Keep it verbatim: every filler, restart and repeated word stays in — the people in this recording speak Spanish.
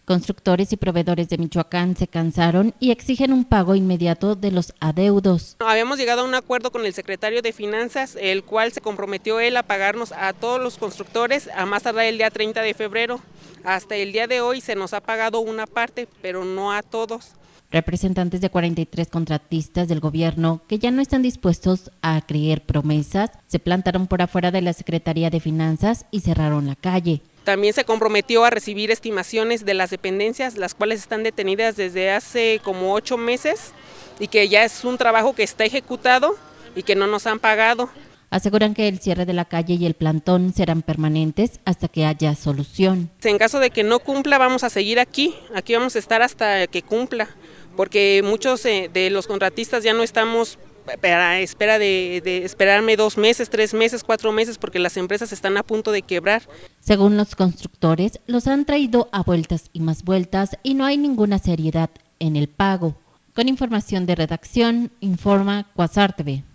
Constructores y proveedores de Michoacán se cansaron y exigen un pago inmediato de los adeudos. Habíamos llegado a un acuerdo con el secretario de Finanzas, el cual se comprometió él a pagarnos a todos los constructores a más tardar el día treinta de febrero. Hasta el día de hoy se nos ha pagado una parte, pero no a todos. Representantes de cuarenta y tres contratistas del gobierno que ya no están dispuestos a creer promesas, se plantaron por afuera de la Secretaría de Finanzas y cerraron la calle. También se comprometió a recibir estimaciones de las dependencias, las cuales están detenidas desde hace como ocho meses y que ya es un trabajo que está ejecutado y que no nos han pagado. Aseguran que el cierre de la calle y el plantón serán permanentes hasta que haya solución. En caso de que no cumpla, vamos a seguir aquí, aquí vamos a estar hasta que cumpla, porque muchos de los contratistas ya no estamos a espera de, de esperarme dos meses, tres meses, cuatro meses, porque las empresas están a punto de quebrar. Según los constructores, los han traído a vueltas y más vueltas y no hay ninguna seriedad en el pago. Con información de redacción, informa Quasar T V.